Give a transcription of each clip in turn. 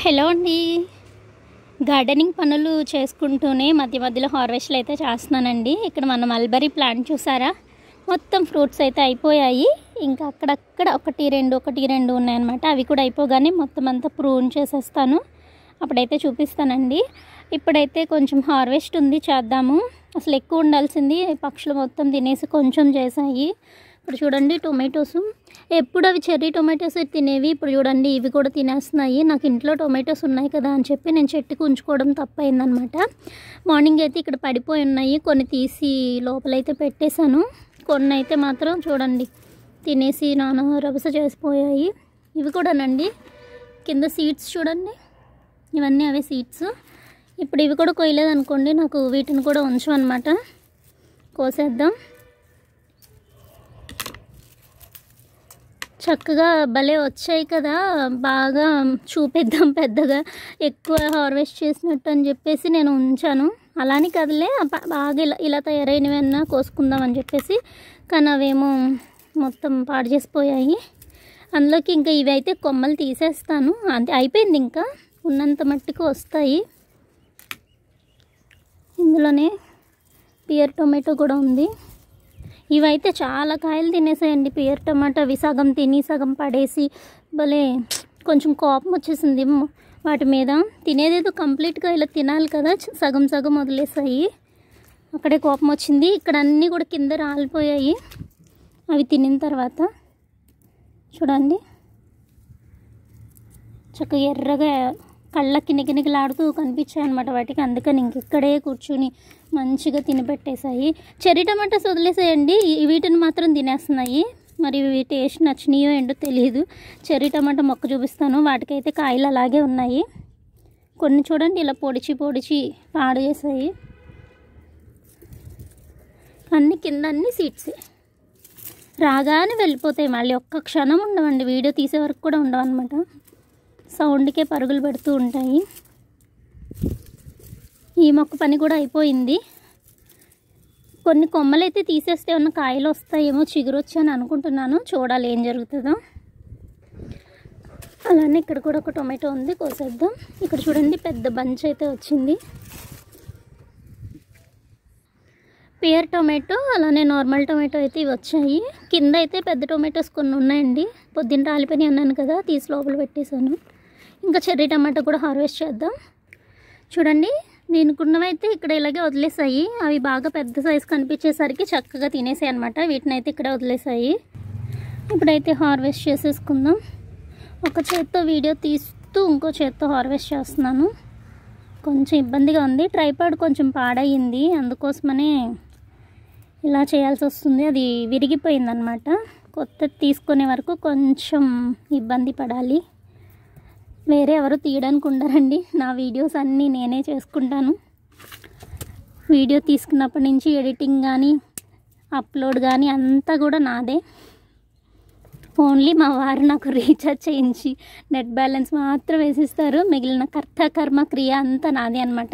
Hello అండి. Gardening పనులు చేసుకుంటూనే మధ్య మధ్యలో హార్వెస్ట్లు అయితే చేస్తున్నానండి. ఇక్కడ మన మల్బరీ ప్లాంట్ చూసారా, మొత్తం ఫ్రూట్స్ అయితే అయిపోయాయి. ఇంకా అక్కడక్కడ ఒకటి రెండు ఉన్నాయన్నమాట. అవి కూడా అయిపోగానే మొత్తం అంతా ప్రూన్ చేసేస్తాను, అప్పుడైతే చూపిస్తానండి. ఇప్పుడైతే కొంచెం హార్వెస్ట్ ఉంది, చేద్దాము. అసలు ఎక్కువ ఉండాల్సింది, పక్షులు మొత్తం తినేసి కొంచెం చేసాయి. ఇప్పుడు చూడండి టొమాటోస్, ఎప్పుడు అవి చెర్రీ టొమాటోస్ తినేవి, ఇప్పుడు చూడండి ఇవి కూడా తినేస్తున్నాయి. నాకు ఇంట్లో టొమాటోస్ ఉన్నాయి కదా అని చెప్పి నేను చెట్టుకు ఉంచుకోవడం తప్పైందనమాట. మార్నింగ్ అయితే ఇక్కడ పడిపోయి ఉన్నాయి, కొన్ని తీసి లోపలైతే పెట్టేశాను. కొన్ని అయితే మాత్రం చూడండి తినేసి నానా రభస చేసిపోయాయి. ఇవి కూడానండి కింద సీడ్స్ చూడండి, ఇవన్నీ అవే సీడ్స్. ఇప్పుడు ఇవి కూడా కొయ్యలేదనుకోండి, నాకు వీటిని కూడా ఉంచమన్నమాట. కోసేద్దాం. చక్కగా భలే వచ్చాయి కదా, బాగా చూపిద్దాం పెద్దగా, ఎక్కువ హార్వెస్ట్ చేసినట్టు అని చెప్పేసి నేను ఉంచాను. అలానే కదలే, బాగా ఇలా తయారైనవన్నా కోసుకుందాం అని చెప్పేసి, కానీ అవేమో మొత్తం పాడు చేసిపోయాయి. అందులోకి ఇంకా ఇవి అయితే కొమ్మలు తీసేస్తాను, అంతే అయిపోయింది. ఇంకా ఉన్నంత మట్టికి వస్తాయి. ఇందులోనే పియర్ టొమాటో కూడా ఉంది. ఇవైతే చాలా కాయలు తినేసాయండి పియర్ టమాటో. అవి సగం తిని సగం పడేసి భలే కొంచెం కోపం వచ్చేసింది వాటి మీద. తినేదేదో కంప్లీట్గా ఇలా తినాలి కదా, సగం సగం వదిలేసాయి, అక్కడే కోపం వచ్చింది. ఇక్కడ అన్నీ కూడా కింద రాలిపోయాయి అవి తినిన తర్వాత. చూడండి చక్కగా ఎర్రగా కళ్ళకి నిగనిగలాడుతూ కనిపించాయి అనమాట వాటికి. అందుకని ఇంకెక్కడే కూర్చుని మంచిగా తినిపెట్టేశాయి. చెర్రీ టమాటాస్ వదిలేసాయండి, వీటిని మాత్రం తినేస్తున్నాయి. మరి ఇవి టేస్ట్ నచ్చినాయో ఏంటో తెలియదు. చెర్రీ టమాటా మొక్క చూపిస్తాను, వాటికైతే కాయలు అలాగే ఉన్నాయి. కొన్ని చూడండి ఇలా పొడిచి పాడు చేసాయి. అన్ని కింద అన్ని సీడ్సే, రాగానే వెళ్ళిపోతాయి, మళ్ళీ ఒక్క క్షణం ఉండవండి. వీడియో తీసే వరకు కూడా ఉండవు అనమాట, సౌండ్కే పరుగులు పెడుతూ ఉంటాయి. ఈ మొక్క పని కూడా అయిపోయింది. కొన్ని కొమ్మలు అయితే తీసేస్తే ఉన్న కాయలు వస్తాయేమో, చిగురు వచ్చని అనుకుంటున్నాను, చూడాలి ఏం జరుగుతుందో. అలానే ఇక్కడ కూడా ఒక టొమాటో ఉంది, కోసేద్దాం. ఇక్కడ చూడండి పెద్ద బంచ్ అయితే వచ్చింది. పియర్ టొమాటో అలానే నార్మల్ టొమాటో అయితే ఇవి వచ్చాయి. కింద అయితే పెద్ద టొమాటోస్ కొన్ని ఉన్నాయండి, పొద్దున్న రాలిపోయి అన్నాను కదా, తీసి లోపల పెట్టేశాను. ఇంకా చెర్రీ టమాటో కూడా హార్వెస్ట్ చేద్దాం. చూడండి దీనికున్నవైతే ఇక్కడ ఇలాగే వదిలేసాయి. అవి బాగా పెద్ద సైజు కనిపించేసరికి చక్కగా తినేసాయి అనమాట. వీటిని అయితే ఇక్కడే వదిలేసాయి. ఇప్పుడైతే హార్వెస్ట్ చేసేసుకుందాం. ఒక చేత్తో వీడియో తీస్తూ ఇంకో చేత్తో హార్వెస్ట్ చేస్తున్నాను. కొంచెం ఇబ్బందిగా ఉంది, ట్రైపాడ్ కొంచెం పాడయింది, అందుకోసమనే ఇలా చేయాల్సి వస్తుంది. అది విరిగిపోయిందనమాట. కొత్తది తీసుకునే వరకు కొంచెం ఇబ్బంది పడాలి. వేరే ఎవరు తీయడానికి ఉండరండి, నా వీడియోస్ అన్నీ నేనే చేసుకుంటాను. వీడియో తీసుకున్నప్పటి నుంచి ఎడిటింగ్ కానీ అప్లోడ్ కానీ అంతా కూడా నాదే. ఓన్లీ మా వారు నాకు రీఛార్జ్ చేయించి నెట్ బ్యాలెన్స్ మాత్రం వేసిస్తారు, మిగిలిన కర్మ క్రియ అంతా నాదే అనమాట.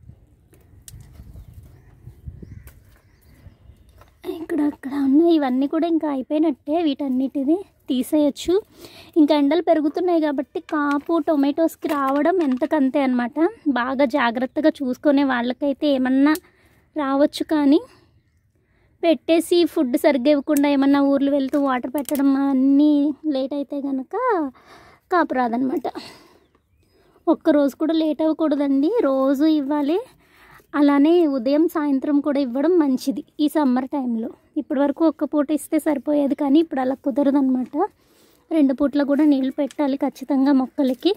అక్కడ ఉన్నాయి ఇవన్నీ కూడా ఇంకా అయిపోయినట్టే, వీటన్నిటిది తీసేయచ్చు. ఇంకా ఎండలు పెరుగుతున్నాయి కాబట్టి కాపు టొమాటోస్కి రావడం ఎంతకంతే అనమాట. బాగా జాగ్రత్తగా చూసుకునే వాళ్ళకైతే ఏమన్నా రావచ్చు, కానీ పెట్టేసి ఫుడ్ సరిగ్గా ఇవ్వకుండా ఏమన్నా ఊర్లు వెళ్తూ వాటర్ పెట్టడం అన్నీ లేట్ అయితే కనుక కాపు రాదనమాట. ఒక్కరోజు కూడా లేట్ అవ్వకూడదండి, రోజు ఇవ్వాలి. అలానే ఉదయం సాయంత్రం కూడా ఇవ్వడం మంచిది ఈ సమ్మర్ టైంలో. ఇప్పటి వరకు ఒక్క పూట ఇస్తే సరిపోయేది, కానీ ఇప్పుడు అలా కుదరదనమాట. 2 పూట్ల కూడా నీళ్ళు పెట్టాలి ఖచ్చితంగా మొక్కలకి.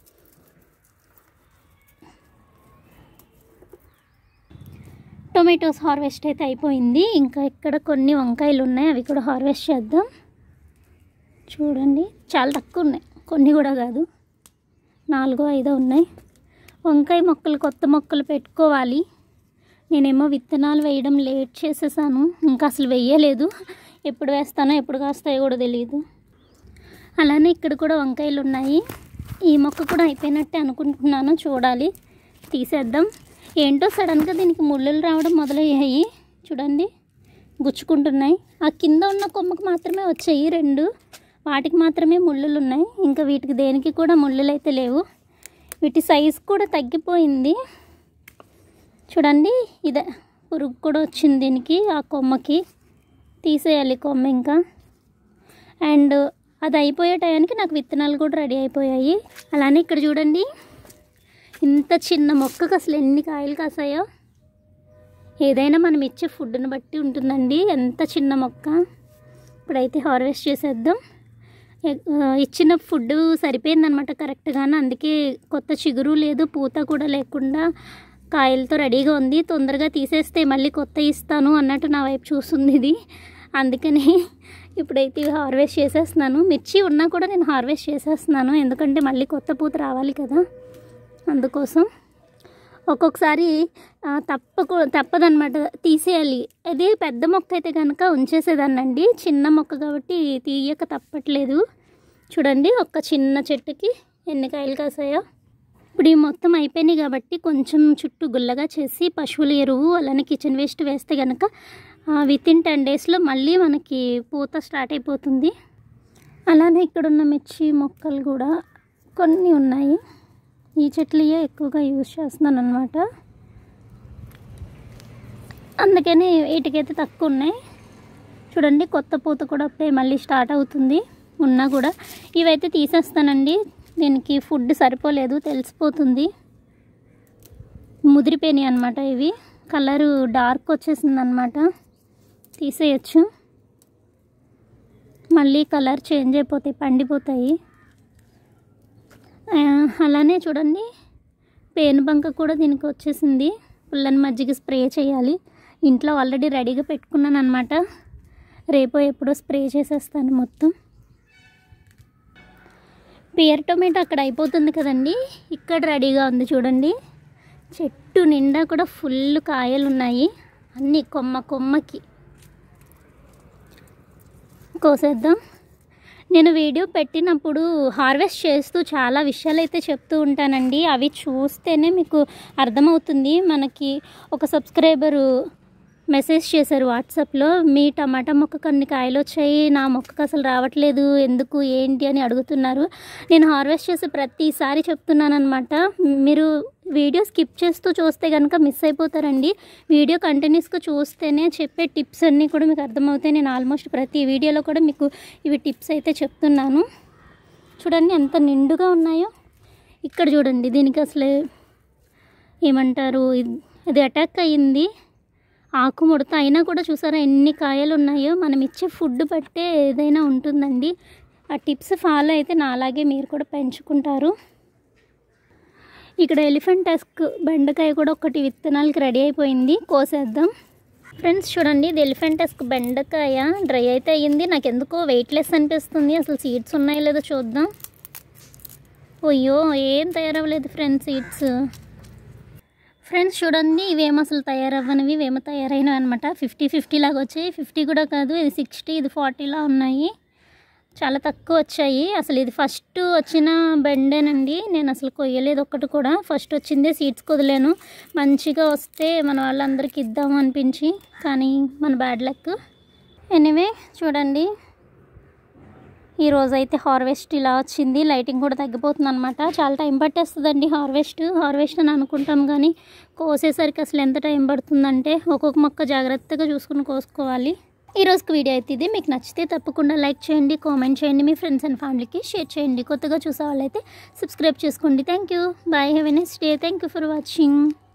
టొమాటోస్ హార్వెస్ట్ అయితే అయిపోయింది. ఇంకా ఇక్కడ కొన్ని వంకాయలు ఉన్నాయి, అవి కూడా హార్వెస్ట్ చేద్దాం. చూడండి చాలా తక్కువ ఉన్నాయి, కొన్ని కూడా కాదు, 4-5 ఉన్నాయి. వంకాయ మొక్కలు కొత్త మొక్కలు పెట్టుకోవాలి. నేనేమో విత్తనాలు వేయడం లేట్ చేసేసాను, ఇంకా అసలు వేయలేదు. ఎప్పుడు వేస్తానో ఎప్పుడు కాస్తాయో కూడా తెలియదు. అలానే ఇక్కడ కూడా వంకాయలు ఉన్నాయి. ఈ మొక్క కూడా అయిపోయినట్టే అనుకుంటున్నాను, చూడాలి, తీసేద్దాం. ఏంటో సడన్గా దీనికి ముళ్ళులు రావడం మొదలయ్యాయి. చూడండి గుచ్చుకుంటున్నాయి. ఆ కింద ఉన్న కొమ్మకు మాత్రమే వచ్చాయి 2, వాటికి మాత్రమే ముళ్ళులు ఉన్నాయి. ఇంకా వీటికి దేనికి కూడా ముళ్ళులు అయితే లేవు. వీటి సైజ్ కూడా తగ్గిపోయింది చూడండి. ఇదే పురుగు కూడా వచ్చింది దీనికి, ఆ కొమ్మకి తీసేయాలి కొమ్మ ఇంకా. అండ్ అది అయిపోయే టయానికి నాకు విత్తనాలు కూడా రెడీ అయిపోయాయి. అలానే ఇక్కడ చూడండి, ఇంత చిన్న మొక్కకు అసలు ఎన్ని కాయలు కాసాయో. ఏదైనా మనం ఇచ్చే ఫుడ్ని బట్టి ఉంటుందండి ఎంత చిన్న మొక్క. ఇప్పుడైతే హార్వెస్ట్ చేసేద్దాం. ఇచ్చిన ఫుడ్ సరిపోయిందనమాట కరెక్ట్గానే, అందుకే కొత్త చిగురు లేదు, పూత కూడా లేకుండా కాయలతో రెడీగా ఉంది. తొందరగా తీసేస్తే మళ్ళీ కొత్త ఇస్తాను అన్నట్టు నా వైపు చూస్తుంది ఇది. అందుకని ఇప్పుడైతే ఇవి హార్వెస్ట్ చేసేస్తున్నాను. మిర్చి ఉన్నా కూడా నేను హార్వెస్ట్ చేసేస్తున్నాను, ఎందుకంటే మళ్ళీ కొత్త పూత రావాలి కదా, అందుకోసం. ఒక్కొక్కసారి తప్పదనమాట, తీసేయాలి. అదే పెద్ద మొక్క అయితే కనుక ఉంచేసేదాన్నండి, చిన్న మొక్క కాబట్టి తీయక తప్పట్లేదు. చూడండి ఒక్క చిన్న చెట్టుకి ఎన్ని కాయలు కాసాయో. ఇప్పుడు ఈ మొత్తం అయిపోయినాయి కాబట్టి కొంచెం చుట్టూ గుల్లగా చేసి పశువుల ఎరువు అలానే కిచెన్ వేస్ట్ వేస్తే కనుక వితిన్ 10 డేస్లో మళ్ళీ మనకి పూత స్టార్ట్ అయిపోతుంది. అలానే ఇక్కడున్న మిర్చి మొక్కలు కూడా కొన్ని ఉన్నాయి. ఈ చెట్లయే ఎక్కువగా యూజ్ చేస్తున్నాను అనమాట, అందుకని వీటికైతే తక్కువ ఉన్నాయి. చూడండి కొత్త పూత కూడా అప్పుడే మళ్ళీ స్టార్ట్ అవుతుంది ఉన్నా కూడా. ఇవైతే తీసేస్తానండి, దీనికి ఫుడ్ సరిపోలేదు తెలిసిపోతుంది, ముదిరిపోయినాయి అనమాట. ఇవి కలరు డార్క్ వచ్చేసింది అనమాట, తీసేయచ్చు. మళ్ళీ కలర్ చేంజ్ అయిపోతాయి, పండిపోతాయి. అలానే చూడండి పేనుబంక కూడా దీనికి వచ్చేసింది. పుల్లని మజ్జిగ స్ప్రే చేయాలి. ఇంట్లో ఆల్రెడీ రెడీగా పెట్టుకున్నాను అనమాట, రేపో ఎప్పుడో స్ప్రే చేసేస్తాను మొత్తం. పియర్ టొమాటో అక్కడ అయిపోతుంది కదండి, ఇక్కడ రెడీగా ఉంది చూడండి. చెట్టు నిండా కూడా ఫుల్ కాయలు ఉన్నాయి, అన్నీ కొమ్మకి. కోసేద్దాం. నేను వీడియో పెట్టినప్పుడు హార్వెస్ట్ చేస్తూ చాలా విషయాలు అయితే చెప్తూ ఉంటానండి, అవి చూస్తేనే మీకు అర్థమవుతుంది. మనకి ఒక సబ్స్క్రైబరు మెసేజ్ చేశారు వాట్సాప్లో, మీ టమాటా మొక్కకు అన్ని కాయలు వచ్చాయి, నా మొక్కకు అసలు రావట్లేదు ఎందుకు ఏంటి అని అడుగుతున్నారు. నేను హార్వెస్ట్ చేసి ప్రతిసారి చెప్తున్నాను అనమాట. మీరు వీడియో స్కిప్ చేస్తూ చూస్తే కనుక మిస్ అయిపోతారండి. వీడియో కంటిన్యూస్గా చూస్తేనే చెప్పే టిప్స్ అన్నీ కూడా మీకు అర్థమవుతాయి. నేను ఆల్మోస్ట్ ప్రతి వీడియోలో కూడా మీకు ఇవి టిప్స్ అయితే చెప్తున్నాను. చూడండి ఎంత నిండుగా ఉన్నాయో. ఇక్కడ చూడండి దీనికి అసలు ఏమంటారు, ఇది అటాక్ అయ్యింది ఆకుముడత, అయినా కూడా చూసారా ఎన్ని కాయలు ఉన్నాయో. మనం ఇచ్చే ఫుడ్ బట్టే ఏదైనా ఉంటుందండి. ఆ టిప్స్ ఫాలో అయితే నాలాగే మీరు కూడా పెంచుకుంటారు. ఇక్కడ ఎలిఫెంట్ టస్క్ బెండకాయ కూడా ఒకటి విత్తనాలకి రెడీ అయిపోయింది, కోసేద్దాం. ఫ్రెండ్స్ చూడండి ఇది ఎలిఫెంట్ టస్క్ బెండకాయ డ్రై అయితే అయ్యింది. నాకు ఎందుకో వెయిట్లెస్ అనిపిస్తుంది. అసలు సీడ్స్ ఉన్నాయో లేదో చూద్దాం. అయ్యో ఏం తయారవ్వలేదు ఫ్రెండ్స్ సీడ్స్. ఫ్రెండ్స్ చూడండి ఇవేమో అసలు తయారవ్వనివి, ఇవేమో తయారైనవి అనమాట. 50-50 లాగా వచ్చాయి. 50 కూడా కాదు, ఇది 60, ఇది 40లా ఉన్నాయి. చాలా తక్కువ వచ్చాయి. అసలు ఇది ఫస్ట్ వచ్చిన బెండేనండి, నేను అసలు కొయ్యలేదు ఒక్కటి కూడా. ఫస్ట్ వచ్చిందే సీడ్స్ కొదలేను, మంచిగా వస్తే మన వాళ్ళందరికీ ఇద్దాము అనిపించి, కానీ మన బ్యాడ్ లక్. ఎనీవే చూడండి ఈరోజైతే హార్వెస్ట్ ఇలా వచ్చింది. లైటింగ్ కూడా తగ్గిపోతుంది అనమాట. చాలా టైం పట్టేస్తుందండి హార్వెస్ట్ అని అనుకుంటాం, కానీ కోసేసరికి అసలు ఎంత టైం పడుతుందంటే ఒక్కొక్క మొక్క జాగ్రత్తగా చూసుకుని కోసుకోవాలి. ఈరోజుకి వీడియో అయితే ఇది. మీకు నచ్చితే తప్పకుండా లైక్ చేయండి, కామెంట్ చేయండి, మీ ఫ్రెండ్స్ అండ్ ఫ్యామిలీకి షేర్ చేయండి. కొత్తగా చూసే వాళ్ళైతే సబ్స్క్రైబ్ చేసుకోండి. Thank you, bye, have a nice day. Thank you for watching.